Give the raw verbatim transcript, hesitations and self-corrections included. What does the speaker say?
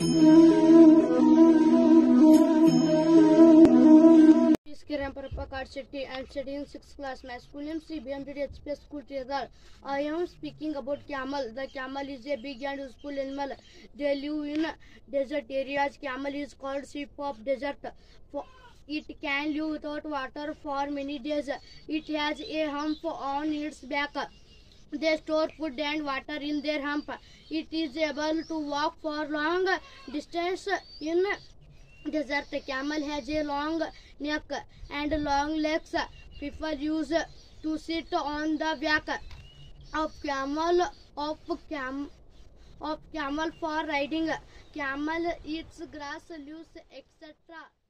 Prabhakar Shetty. I am studying sixth class. My school name is B M D D H P S School Tizar. I am speaking about camel. The camel is a big and useful animal. They live in desert areas. Camel is called sheep of desert. For it can live without water for many days. It has a hump on its back. They store food and water in their hump. It is able to walk for long distance in desert. Camel has a long neck and long legs. People use to sit on the back of camel of cam of camel for riding. Camel eats grass, leaves, et cetera